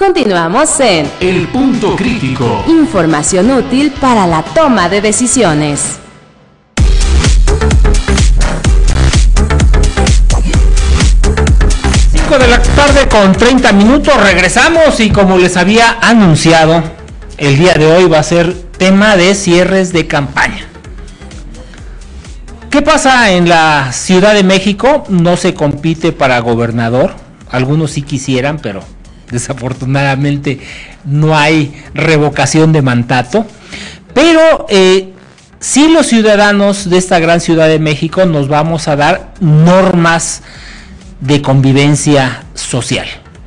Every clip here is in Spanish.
Continuamos en El Punto Crítico. Información útil para la toma de decisiones. 5 de la tarde con 30 minutos, regresamos y como les había anunciado, el día de hoy va a ser tema de cierres de campaña. ¿Qué pasa en la Ciudad de México? No se compite para gobernador, algunos sí quisieran, pero desafortunadamente no hay revocación de mandato, pero sí los ciudadanos de esta gran Ciudad de México nos vamos a dar normas de convivencia social.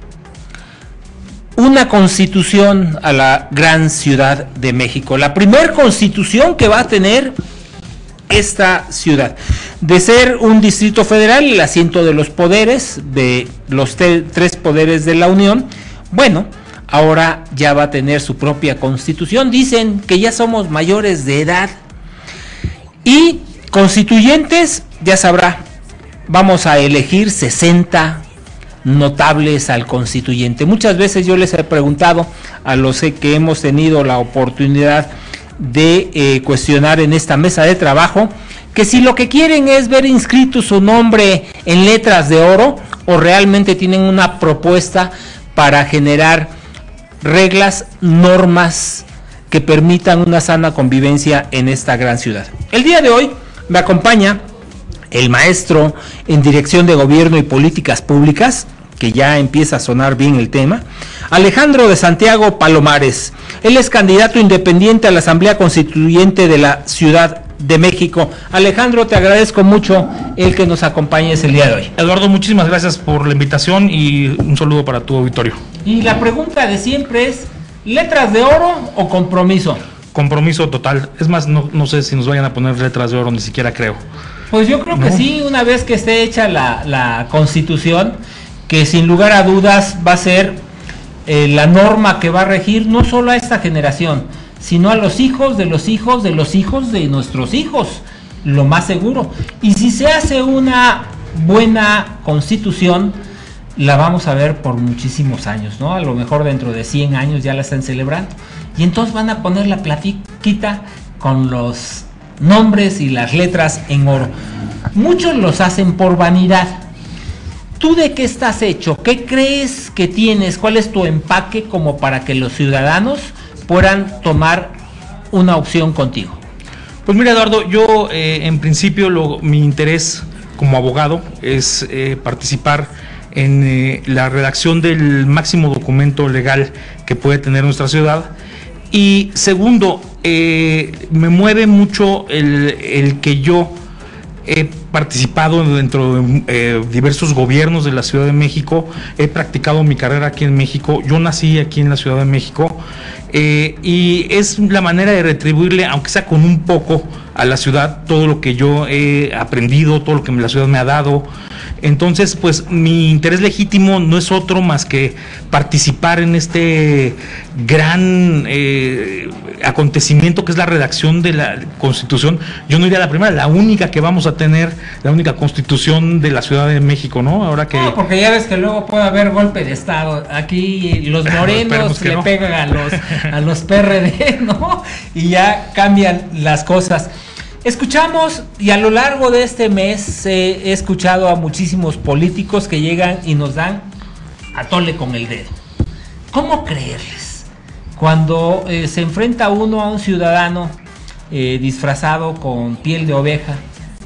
Una constitución a la gran Ciudad de México, la primer constitución que va a tener esta ciudad, de ser un distrito federal, el asiento de los poderes, de los tres poderes de la Unión. Bueno, ahora ya va a tener su propia constitución. Dicen que ya somos mayores de edad y constituyentes, ya sabrá, vamos a elegir 60 notables al constituyente. Muchas veces yo les he preguntado a los que hemos tenido la oportunidad de cuestionar en esta mesa de trabajo, que si lo que quieren es ver inscrito su nombre en letras de oro o realmente tienen una propuesta para generar reglas, normas que permitan una sana convivencia en esta gran ciudad. El día de hoy me acompaña el maestro en Dirección de Gobierno y Políticas Públicas, que ya empieza a sonar bien el tema, Alejandro de Santiago Palomares. Él es candidato independiente a la Asamblea Constituyente de la Ciudad de México. Alejandro, te agradezco mucho el que nos acompañes el día de hoy. Eduardo, muchísimas gracias por la invitación y un saludo para tu auditorio. Y la pregunta de siempre es, ¿letras de oro o compromiso? Compromiso total. Es más, no sé si nos vayan a poner letras de oro, ni siquiera creo. Pues yo creo que sí, una vez que esté hecha la Constitución, que sin lugar a dudas va a ser la norma que va a regir no solo a esta generación, sino a los hijos de los hijos de los hijos de nuestros hijos, lo más seguro. Y si se hace una buena Constitución, la vamos a ver por muchísimos años, ¿no? A lo mejor dentro de 100 años ya la están celebrando. Y entonces van a poner la platiquita con los nombres y las letras en oro. Muchos los hacen por vanidad. ¿Tú de qué estás hecho? ¿Qué crees que tienes? ¿Cuál es tu empaque como para que los ciudadanos puedan tomar una opción contigo? Pues mira, Eduardo, yo en principio mi interés como abogado es participar en la redacción del máximo documento legal que puede tener nuestra ciudad. Y segundo, me mueve mucho el que yo he participado dentro de diversos gobiernos de la Ciudad de México, he practicado mi carrera aquí en México, yo nací aquí en la Ciudad de México, y es la manera de retribuirle, aunque sea con un poco, a la ciudad todo lo que yo he aprendido, todo lo que la ciudad me ha dado. Entonces, pues mi interés legítimo no es otro más que participar en este gran acontecimiento que es la redacción de la Constitución. Yo no iría a la primera, la única que vamos a tener, la única Constitución de la Ciudad de México, ¿no? Ahora que... No, porque ya ves que luego puede haber golpe de Estado. Aquí los morenos le pegan a los PRD, ¿no? Y ya cambian las cosas. Escuchamos, y a lo largo de este mes he escuchado a muchísimos políticos que llegan y nos dan a tole con el dedo. ¿Cómo creerles? Cuando se enfrenta uno a un ciudadano disfrazado con piel de oveja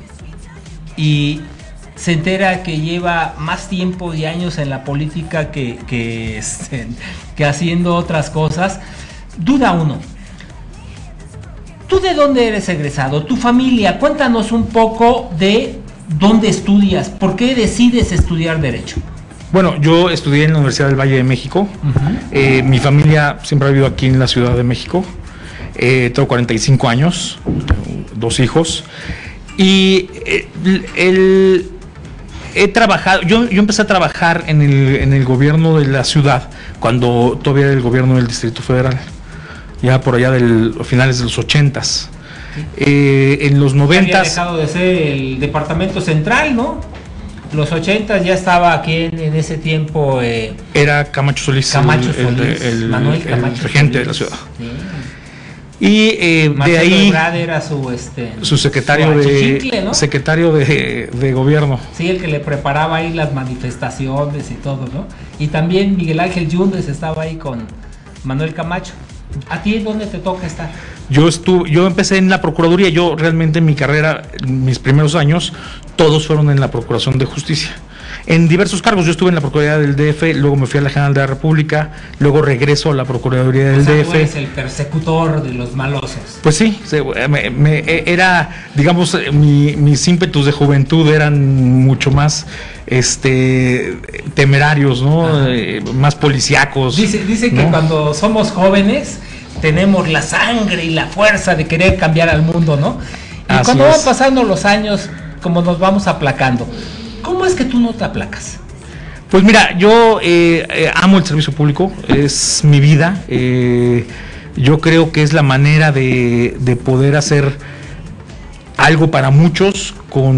y se entera que lleva más tiempo y años en la política que haciendo otras cosas, duda uno. ¿Tú de dónde eres egresado? ¿Tu familia? Cuéntanos un poco de dónde estudias. ¿Por qué decides estudiar Derecho? Bueno, yo estudié en la Universidad del Valle de México. Mi familia siempre ha vivido aquí en la Ciudad de México. Tengo 45 años, 2 hijos. Y he trabajado, yo empecé a trabajar en el gobierno de la ciudad cuando todavía era el gobierno del Distrito Federal. Ya por allá finales de los 80s. En los 90s... Había dejado de ser el departamento central, ¿no? los 80 ya estaba aquí en ese tiempo. Era Camacho Solís, Manuel Camacho el regente Solís, de la ciudad. Sí. Y de ahí Ebrard era su secretario ¿no? secretario de gobierno. Sí, el que le preparaba ahí las manifestaciones y todo, ¿no? Y también Miguel Ángel Yundes estaba ahí con Manuel Camacho. ¿A ti dónde te toca estar? Yo empecé en la Procuraduría. Yo realmente en mi carrera, mis primeros años, todos fueron en la Procuración de Justicia. En diversos cargos. Yo estuve en la Procuraduría del DF, luego me fui a la General de la República, luego regreso a la Procuraduría del DF. Tú eres el persecutor de los malosos. Pues sí, era, digamos, mis ímpetus de juventud eran mucho más temerarios, ¿no? Más policíacos. Dice que cuando somos jóvenes tenemos la sangre y la fuerza de querer cambiar al mundo, ¿no? Y así cuando es. van pasando los años, como nos vamos aplacando, ¿cómo es que tú no te aplacas? Pues mira, yo amo el servicio público, es mi vida. Yo creo que es la manera de poder hacer algo para muchos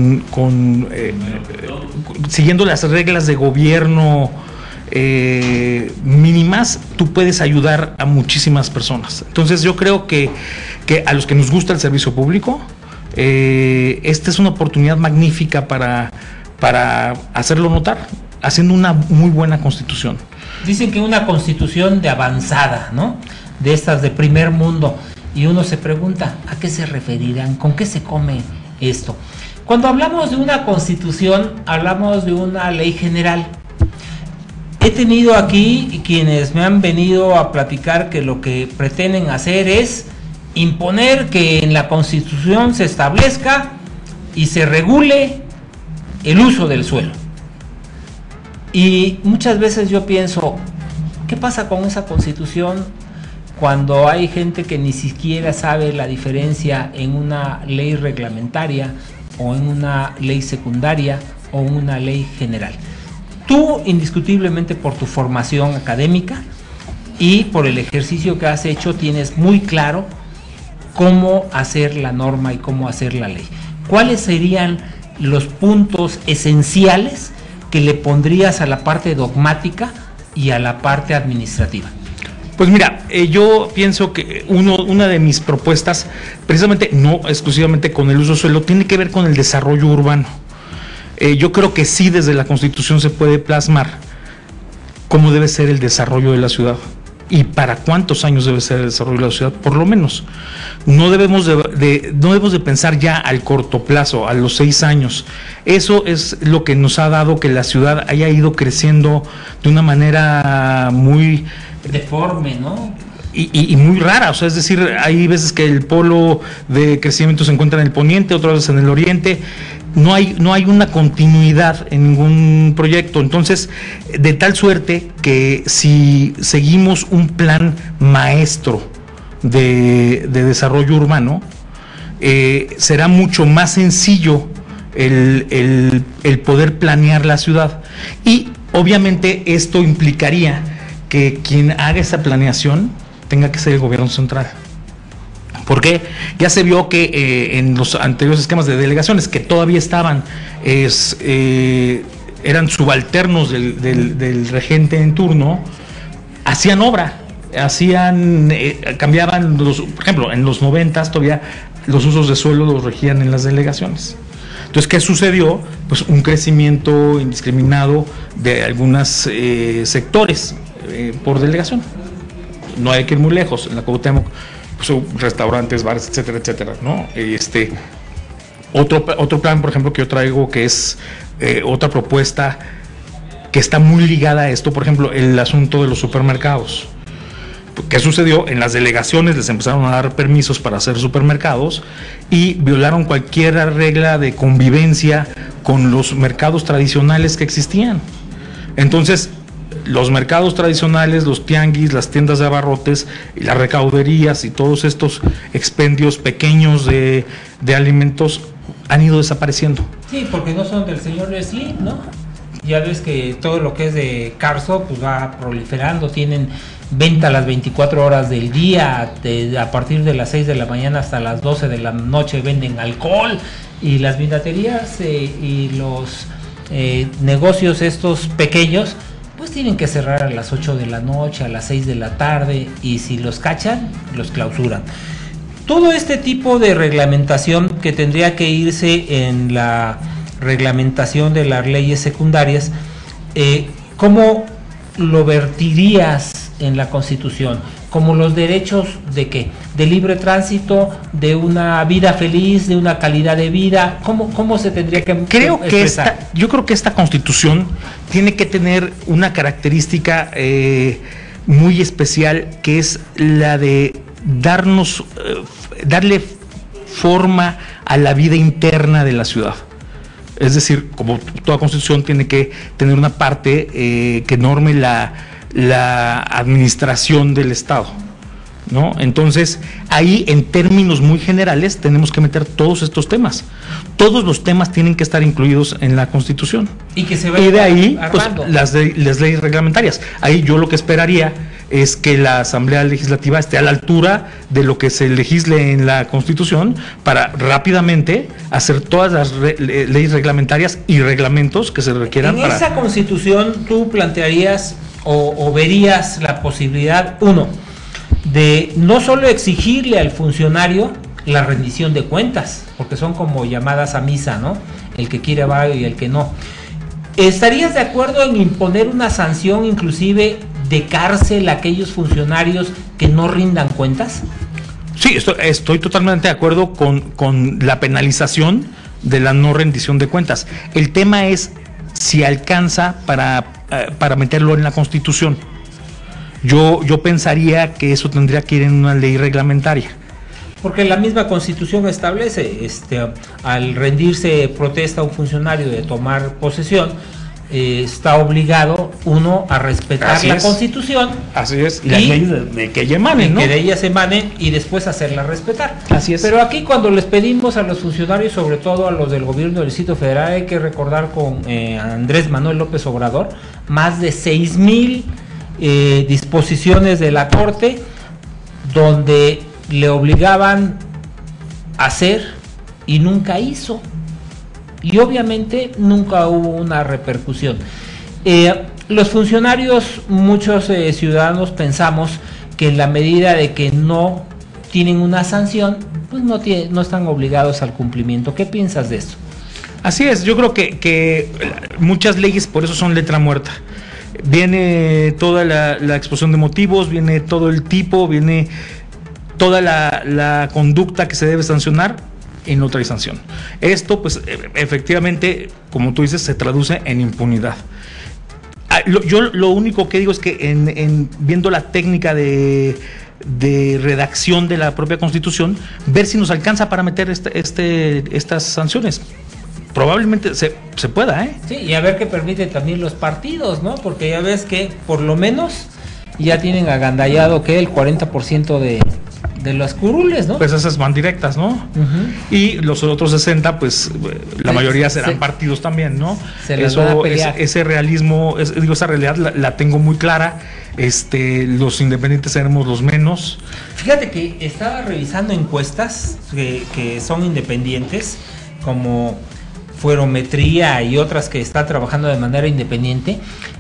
siguiendo las reglas de gobierno mínimas. Tú puedes ayudar a muchísimas personas. Entonces yo creo que a los que nos gusta el servicio público, esta es una oportunidad magnífica para hacerlo notar, haciendo una muy buena constitución. Dicen que una constitución de avanzada, ¿no? De estas de primer mundo. Y uno se pregunta, ¿a qué se referirán? ¿Con qué se come esto? Cuando hablamos de una constitución, hablamos de una ley general. He tenido aquí quienes me han venido a platicar que lo que pretenden hacer es imponer que en la constitución se establezca y se regule el uso del suelo. Y muchas veces yo pienso, ¿qué pasa con esa constitución cuando hay gente que ni siquiera sabe la diferencia en una ley reglamentaria o en una ley secundaria o en una ley general? Tú, indiscutiblemente por tu formación académica y por el ejercicio que has hecho, tienes muy claro cómo hacer la norma y cómo hacer la ley. ¿Cuáles serían los puntos esenciales que le pondrías a la parte dogmática y a la parte administrativa? Pues mira, yo pienso que una de mis propuestas, precisamente no exclusivamente con el uso del suelo, tiene que ver con el desarrollo urbano. Yo creo que sí, desde la Constitución se puede plasmar cómo debe ser el desarrollo de la ciudad y para cuántos años debe ser el desarrollo de la ciudad, por lo menos. No debemos de pensar ya al corto plazo, a los 6 años. Eso es lo que nos ha dado que la ciudad haya ido creciendo de una manera muy deforme, ¿no? Y muy rara. O sea, es decir, hay veces que el polo de crecimiento se encuentra en el poniente, otras veces en el oriente. No hay una continuidad en ningún proyecto. Entonces, de tal suerte que si seguimos un plan maestro de desarrollo urbano, será mucho más sencillo el poder planear la ciudad. Y obviamente esto implicaría que quien haga esa planeación tenga que ser el gobierno central. Porque ya se vio que en los anteriores esquemas de delegaciones que todavía estaban, eran subalternos del regente en turno, hacían obra, cambiaban por ejemplo, en los 90s todavía los usos de suelo los regían en las delegaciones. Entonces, ¿qué sucedió? Pues un crecimiento indiscriminado de algunos sectores por delegación. No hay que ir muy lejos, en la Cuauhtémoc, pues, restaurantes, bares, etcétera, etcétera, ¿no? Otro plan, por ejemplo, que yo traigo, que es otra propuesta que está muy ligada a esto, por ejemplo, el asunto de los supermercados. ¿Qué sucedió? En las delegaciones les empezaron a dar permisos para hacer supermercados y violaron cualquier regla de convivencia con los mercados tradicionales que existían. Entonces, los mercados tradicionales, los tianguis, las tiendas de abarrotes, y las recauderías y todos estos expendios pequeños de alimentos han ido desapareciendo. Sí, porque no son del señor Slim, ¿no? Ya ves que todo lo que es de Carso pues va proliferando, tienen venta las 24 horas del día, a partir de las 6 de la mañana hasta las 12 de la noche venden alcohol, y las vinaterías y los negocios estos pequeños, pues tienen que cerrar a las 8 de la noche, a las 6 de la tarde, y si los cachan, los clausuran. Todo este tipo de reglamentación que tendría que irse en la reglamentación de las leyes secundarias, ¿cómo lo vertirías en la Constitución? Como los derechos de ¿qué? De libre tránsito, de una vida feliz, de una calidad de vida. ¿Cómo se tendría que expresar? Yo creo que esta Constitución tiene que tener una característica muy especial, que es la de darle forma a la vida interna de la ciudad. Es decir, como toda Constitución tiene que tener una parte que norme la administración del Estado, ¿no? Entonces, ahí en términos muy generales tenemos que meter todos estos temas. Todos los temas tienen que estar incluidos en la Constitución. Y que se de ahí, pues, las leyes reglamentarias. Ahí yo lo que esperaría es que la Asamblea Legislativa esté a la altura de lo que se legisle en la Constitución para rápidamente hacer todas las leyes reglamentarias y reglamentos que se requieran. En esa Constitución tú plantearías o verías la posibilidad, uno, de no solo exigirle al funcionario la rendición de cuentas, porque son como llamadas a misa, ¿no? El que quiere va y el que no. ¿Estarías de acuerdo en imponer una sanción inclusive de cárcel a aquellos funcionarios que no rindan cuentas? Sí, estoy totalmente de acuerdo con la penalización de la no rendición de cuentas. El tema es si alcanza para meterlo en la Constitución. Yo pensaría que eso tendría que ir en una ley reglamentaria. Porque la misma Constitución establece, al rendirse protesta a un funcionario de tomar posesión, está obligado uno a respetar la Constitución. Así es, y las leyes de que ella emanen, ¿no? Que de ellas emanen y después hacerla respetar. Así es. Pero aquí cuando les pedimos a los funcionarios, sobre todo a los del gobierno del Distrito Federal, hay que recordar con Andrés Manuel López Obrador, más de 6,000 disposiciones de la Corte donde le obligaban a hacer y nunca hizo. Y obviamente nunca hubo una repercusión. Los funcionarios, muchos ciudadanos pensamos que en la medida de que no tienen una sanción, pues no están obligados al cumplimiento. ¿Qué piensas de eso? Así es, yo creo que muchas leyes por eso son letra muerta. Viene toda la exposición de motivos, viene todo el tipo, viene toda la conducta que se debe sancionar, y no trae sanción. Esto, pues, efectivamente, como tú dices, se traduce en impunidad. Yo lo único que digo es que en viendo la técnica de redacción de la propia Constitución, ver si nos alcanza para meter estas sanciones. Probablemente se pueda, ¿eh? Sí, y a ver qué permite también los partidos, ¿no? Porque ya ves que por lo menos ya tienen agandallado que el 40% de las curules, ¿no? Pues esas van directas, ¿no? Y los otros 60, pues la mayoría serán partidos también, ¿no? Ese realismo, esa realidad la tengo muy clara. Los independientes seremos los menos. Fíjate que estaba revisando encuestas que son independientes, como Fuerometría y otras que está trabajando de manera independiente,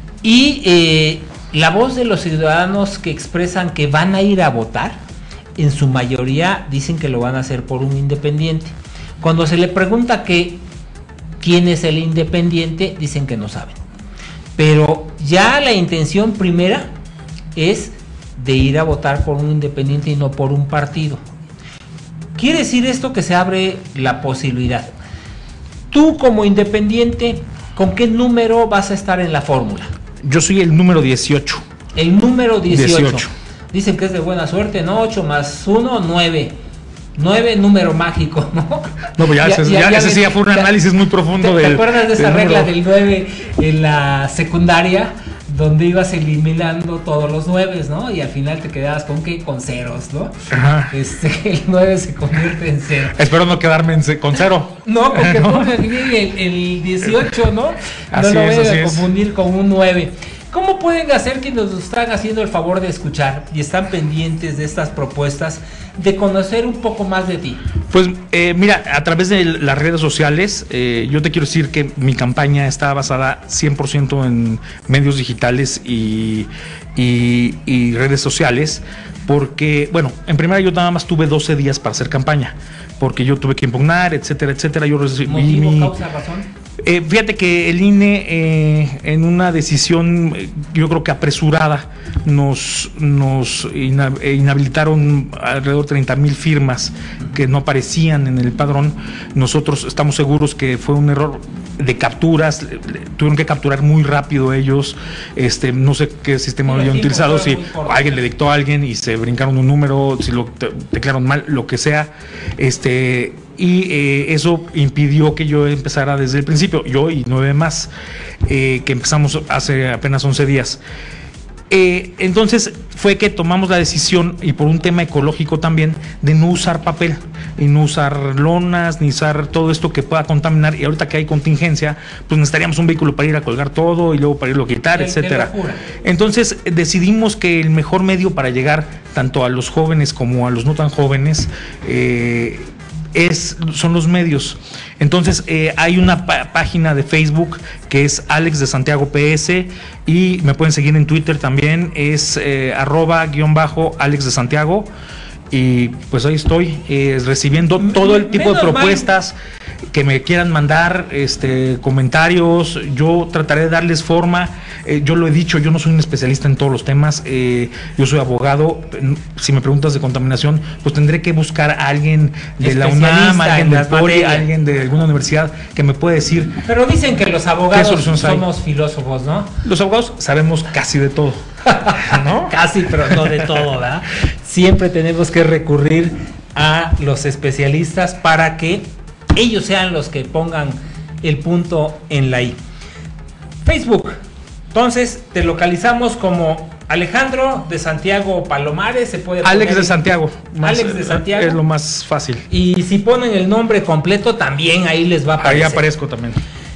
y la voz de los ciudadanos que expresan que van a ir a votar, en su mayoría dicen que lo van a hacer por un independiente. Cuando se le pregunta quién es el independiente, dicen que no saben. Pero ya la intención primera es de ir a votar por un independiente y no por un partido. Quiere decir esto que se abre la posibilidad. Tú como independiente, ¿con qué número vas a estar en la fórmula? Yo soy el número 18. El número 18. Dicen que es de buena suerte, ¿no? 8 más 1, 9. 9, número mágico, ¿no? No, pues ese sí fue un análisis muy profundo. ¿Te acuerdas de esa regla del 9 en la secundaria? Donde ibas eliminando todos los 9, ¿no? Y al final te quedabas con ceros, ¿no? Ajá. El 9 se convierte en 0. Espero no quedarme con 0. No, porque ¿no? Pongan bien el 18, ¿no? No lo voy a confundir con un 9. ¿Cómo pueden hacer quienes nos están haciendo el favor de escuchar y están pendientes de estas propuestas, de conocer un poco más de ti? Pues mira, a través de las redes sociales, yo te quiero decir que mi campaña está basada 100% en medios digitales y redes sociales, porque, bueno, en primera yo nada más tuve 12 días para hacer campaña, porque yo tuve que impugnar, etcétera, etcétera. Yo recibí ¿Motivo, causa, razón? Fíjate que el INE, en una decisión, yo creo que apresurada, nos inhabilitaron alrededor de 30,000 firmas que no aparecían en el padrón. Nosotros estamos seguros que fue un error de capturas, tuvieron que capturar muy rápido ellos, no sé qué sistema habían utilizado, si alguien le dictó a alguien y se brincaron un número, si lo declararon mal, lo que sea, y eso impidió que yo empezara desde el principio, yo y 9 más, que empezamos hace apenas 11 días. Entonces fue que tomamos la decisión, y por un tema ecológico también, de no usar papel y no usar lonas, ni usar todo esto que pueda contaminar, y ahorita que hay contingencia, pues necesitaríamos un vehículo para ir a colgar todo y luego para irlo a quitar, etcétera. Entonces decidimos que el mejor medio para llegar tanto a los jóvenes como a los no tan jóvenes son los medios. Entonces hay una página de Facebook que es Alex de Santiago PS, y me pueden seguir en Twitter también, es @_Alex de Santiago, y pues ahí estoy recibiendo todo el tipo de propuestas que me quieran mandar, comentarios. Yo trataré de darles forma. Yo lo he dicho, yo no soy un especialista en todos los temas, yo soy abogado. Si me preguntas de contaminación, pues tendré que buscar a alguien de la UNAM, alguien del PORI, alguien de alguna universidad que me pueda decir. Pero dicen que los abogados somos filósofos, ¿no? Los abogados sabemos casi de todo, ¿no? Casi, pero no de todo, ¿verdad? Siempre tenemos que recurrir a los especialistas para que ellos sean los que pongan el punto en la I. Facebook. Entonces, te localizamos como Alejandro de Santiago Palomares, se puede poner Alex de Santiago. Alex de Santiago. Es lo más fácil. Y si ponen el nombre completo, también ahí les va a aparecer. Ahí aparezco también.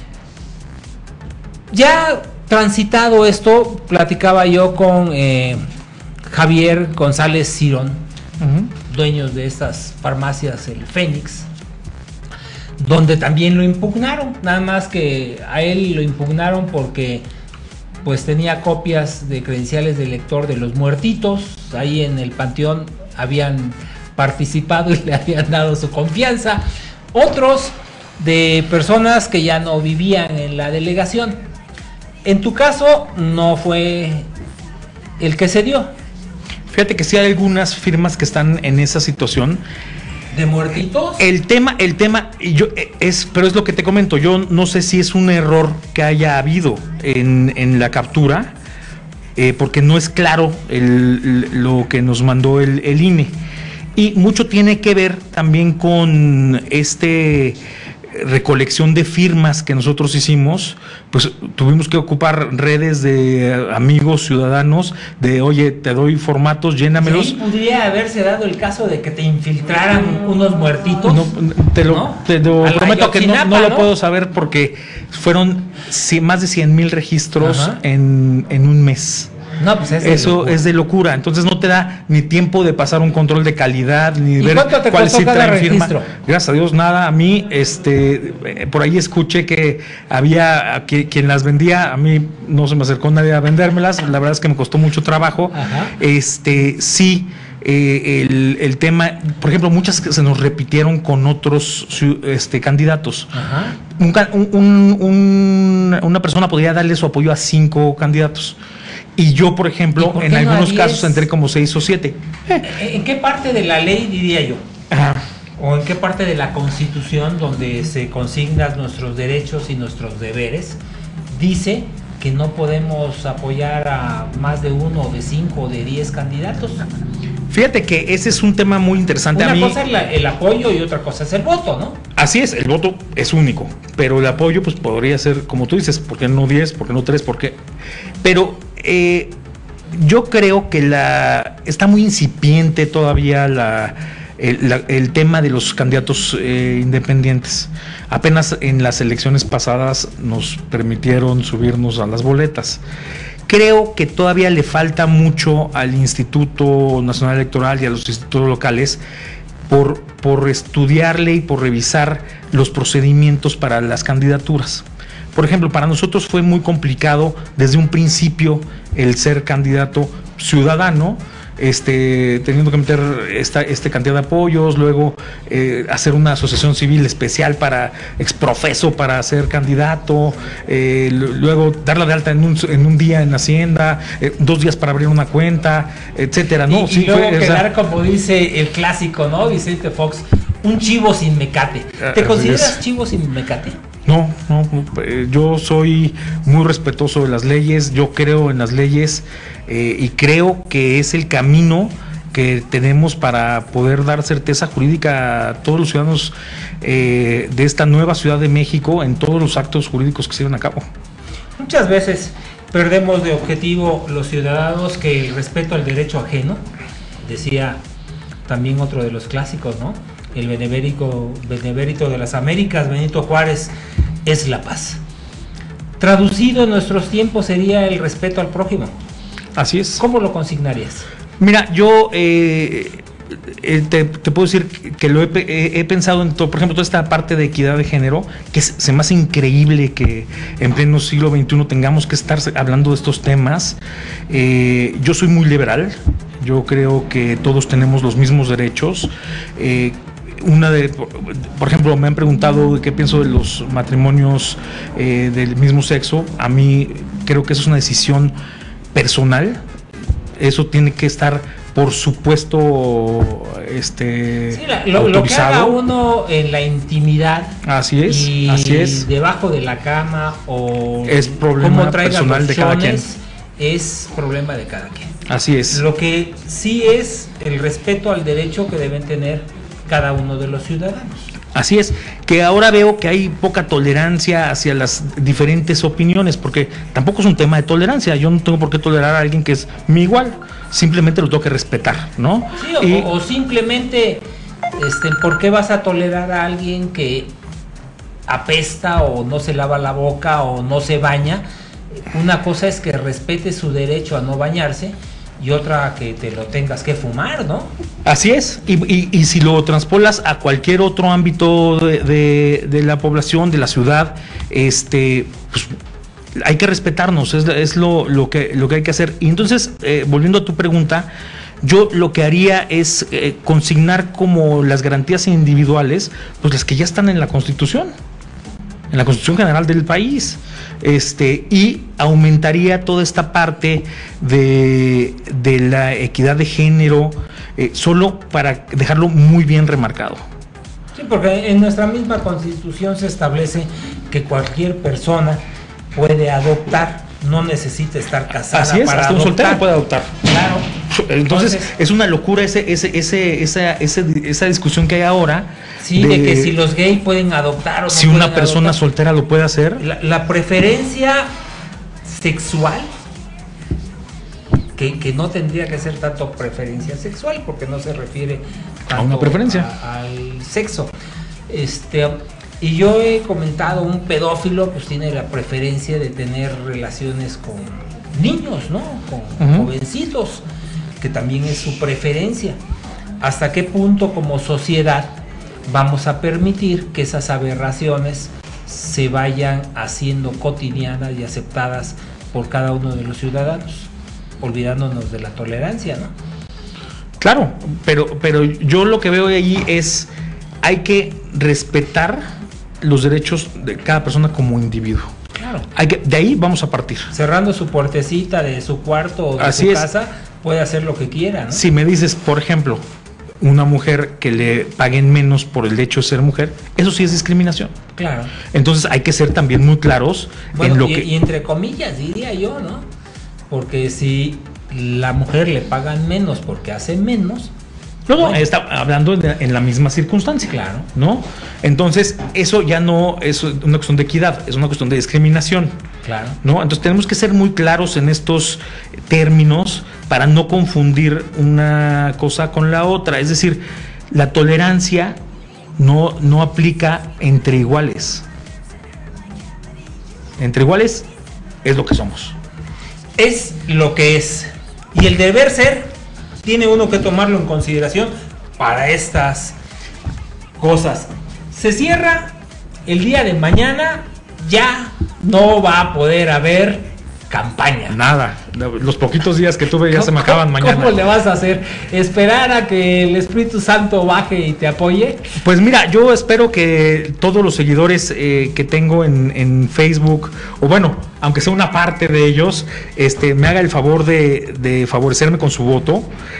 Ya transitado esto, platicaba yo con Javier González Cirón, dueños de estas farmacias, el Fénix, donde también lo impugnaron, nada más que a él lo impugnaron porque pues tenía copias de credenciales de lector de los muertitos, ahí en el panteón habían participado y le habían dado su confianza, otros de personas que ya no vivían en la delegación. En tu caso no fue el que se dio. Fíjate que sí hay algunas firmas que están en esa situación. ¿De muertitos? El tema, pero es lo que te comento, yo no sé si es un error que haya habido en la captura, porque no es claro lo que nos mandó el INE. Y mucho tiene que ver también con recolección de firmas que nosotros hicimos, pues tuvimos que ocupar redes de amigos ciudadanos, de oye, te doy formatos, llénamelos. Sí, podría haberse dado el caso de que te infiltraran unos muertitos. No, te lo prometo que no lo puedo saber, porque fueron más de 100,000 registros en un mes. No, pues eso es de locura. Entonces no te da ni tiempo de pasar un control de calidad, ni ver cuál sí trae firma. Gracias a Dios, nada. A mí, por ahí escuché que había quien las vendía. A mí no se me acercó nadie a vendérmelas. La verdad es que me costó mucho trabajo. Sí. El tema, por ejemplo, muchas que se nos repitieron con otros candidatos. Una persona podría darle su apoyo a 5 candidatos. Y yo, por ejemplo, en algunos casos entré como 6 o 7. ¿En qué parte de la ley, diría yo? ¿O en qué parte de la Constitución, donde se consignan nuestros derechos y nuestros deberes, dice que no podemos apoyar a más de 1, de 5 o de 10 candidatos? Fíjate que ese es un tema muy interesante. Una cosa es el apoyo y otra cosa es el voto, ¿no? Así es, el voto es único, pero el apoyo pues podría ser, como tú dices, ¿por qué no 10? ¿Por qué no 3? ¿Por qué? Pero yo creo que está muy incipiente todavía el tema de los candidatos independientes. Apenas en las elecciones pasadas nos permitieron subirnos a las boletas. Creo que todavía le falta mucho al Instituto Nacional Electoral y a los institutos locales por estudiarle y por revisar los procedimientos para las candidaturas. Por ejemplo, para nosotros fue muy complicado desde un principio el ser candidato ciudadano, teniendo que meter esta cantidad de apoyos, luego hacer una asociación civil especial para exprofeso para ser candidato, luego darla de alta en un día en Hacienda, 2 días para abrir una cuenta, etcétera, ¿no? Y luego quedar, como dice el clásico, ¿no? Vicente Fox, un chivo sin mecate. ¿Te consideras chivo sin mecate? No, yo soy muy respetuoso de las leyes, yo creo en las leyes y creo que es el camino que tenemos para poder dar certeza jurídica a todos los ciudadanos de esta nueva Ciudad de México en todos los actos jurídicos que se llevan a cabo. Muchas veces perdemos de objetivo los ciudadanos que el respeto al derecho ajeno, decía también otro de los clásicos, ¿no? El benemérito de las Américas, Benito Juárez, es la paz. Traducido en nuestros tiempos sería el respeto al prójimo. Así es. ¿Cómo lo consignarías? Mira, yo te puedo decir que lo he pensado en todo, por ejemplo, toda esta parte de equidad de género, que se me hace increíble que en pleno siglo XXI tengamos que estar hablando de estos temas. Yo soy muy liberal, yo creo que todos tenemos los mismos derechos. Por ejemplo, me han preguntado qué pienso de los matrimonios del mismo sexo. A mí creo que eso es una decisión personal. Eso tiene que estar, por supuesto, autorizado. Lo que haga uno en la intimidad. Así es, y así es. Debajo de la cama o es problema personal de cada quien. Es problema de cada quien. Así es. Lo que sí es el respeto al derecho que deben tener cada uno de los ciudadanos. Así es, que ahora veo que hay poca tolerancia hacia las diferentes opiniones, porque tampoco es un tema de tolerancia. Yo no tengo por qué tolerar a alguien que es mi igual, simplemente lo tengo que respetar, ¿no? Sí, o simplemente, ¿por qué vas a tolerar a alguien que apesta o no se lava la boca o no se baña? Una cosa es que respete su derecho a no bañarse y otra que te lo tengas que fumar, ¿no? Así es, y si lo transpolas a cualquier otro ámbito de la población, de la ciudad, pues hay que respetarnos, es lo que hay que hacer. Y entonces, volviendo a tu pregunta, yo lo que haría es consignar como las garantías individuales, pues las que ya están en la Constitución General del país, y aumentaría toda esta parte de la equidad de género, solo para dejarlo muy bien remarcado. Sí, porque en nuestra misma Constitución se establece que cualquier persona puede adoptar, no necesita estar casada. Así es, para hasta un soltero puede adoptar. Claro. Entonces es una locura esa discusión que hay ahora. Sí, de que si los gays pueden adoptar o no. Si una persona soltera lo puede hacer. La preferencia sexual, que no tendría que ser tanto preferencia sexual, porque no se refiere tanto a una preferencia al sexo. Y yo he comentado, un pedófilo pues tiene la preferencia de tener relaciones con niños, ¿no? Con jovencitos, que también es su preferencia. ¿Hasta qué punto como sociedad vamos a permitir que esas aberraciones se vayan haciendo cotidianas y aceptadas por cada uno de los ciudadanos, olvidándonos de la tolerancia, ¿no? Claro, pero yo lo que veo ahí es, hay que respetar los derechos de cada persona como individuo. Claro. De ahí vamos a partir. Cerrando su puertecita de su cuarto o de su casa, puede hacer lo que quiera, ¿no? Si me dices, por ejemplo, una mujer que le paguen menos por el hecho de ser mujer, eso sí es discriminación. Claro. Entonces hay que ser también muy claros en lo que... Y entre comillas diría yo, ¿no? Porque si la mujer le pagan menos porque hace menos... No, está hablando en la misma circunstancia. Claro. ¿No? Entonces, eso ya no es una cuestión de equidad, es una cuestión de discriminación. Claro. ¿No? Entonces tenemos que ser muy claros en estos términos para no confundir una cosa con la otra. Es decir, la tolerancia no aplica entre iguales. Entre iguales es lo que somos. es lo que es. Y el deber ser tiene uno que tomarlo en consideración para estas cosas. Se cierra el día de mañana, ya no va a poder haber campaña. Nada, los poquitos días que tuve ya se me acaban mañana. ¿Cómo le vas a hacer? ¿Esperar a que el Espíritu Santo baje y te apoye? Pues mira, yo espero que todos los seguidores que tengo en Facebook, o bueno, aunque sea una parte de ellos, me haga el favor de favorecerme con su voto.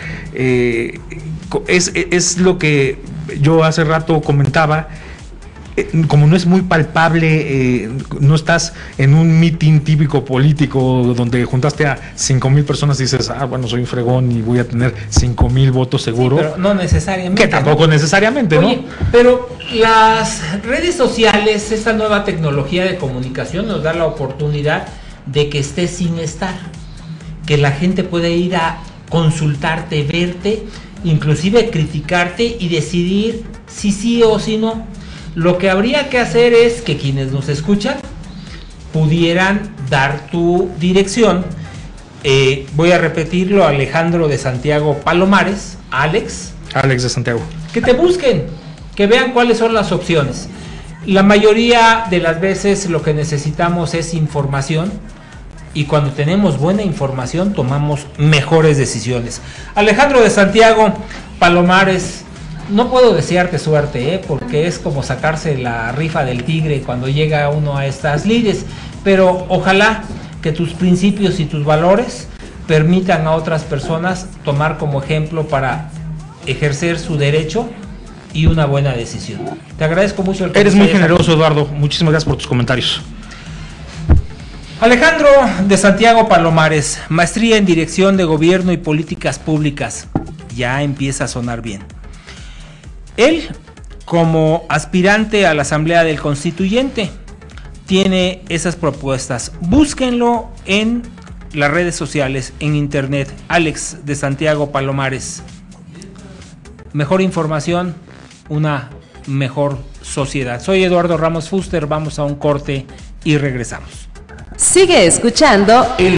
Es lo que yo hace rato comentaba. Como no es muy palpable, no estás en un mitin típico político donde juntaste a 5,000 personas y dices, bueno, soy un fregón y voy a tener 5,000 votos seguro. Sí, pero no necesariamente. Que tampoco necesariamente, Oye, ¿no? Pero las redes sociales, esta nueva tecnología de comunicación nos da la oportunidad de que estés sin estar, que la gente puede ir a consultarte, verte, inclusive criticarte y decidir si sí o si no. Lo que habría que hacer es que quienes nos escuchan pudieran dar tu dirección. Voy a repetirlo: Alejandro de Santiago Palomares, Alex de Santiago. Que te busquen, que vean cuáles son las opciones. La mayoría de las veces lo que necesitamos es información, y cuando tenemos buena información tomamos mejores decisiones. Alejandro de Santiago Palomares, no puedo desearte suerte, porque es como sacarse la rifa del tigre cuando llega uno a estas lides, pero ojalá que tus principios y tus valores permitan a otras personas tomar como ejemplo para ejercer su derecho y una buena decisión. Te agradezco mucho el que Eres muy generoso, Eduardo. Muchísimas gracias por tus comentarios. Alejandro de Santiago Palomares, maestría en Dirección de Gobierno y Políticas Públicas. Ya empieza a sonar bien. Él, como aspirante a la Asamblea del Constituyente, tiene esas propuestas. Búsquenlo en las redes sociales, en internet. Alex de Santiago Palomares. Mejor información, una mejor sociedad. Soy Eduardo Ramos Fuster, vamos a un corte y regresamos. Sigue escuchando